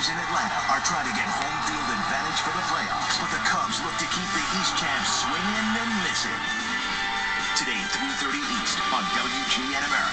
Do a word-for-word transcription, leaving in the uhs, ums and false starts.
Mariners in Atlanta are trying to get home field advantage for the playoffs, but the Cubs look to keep the East champs swinging and missing. Today, three thirty East on W G N America.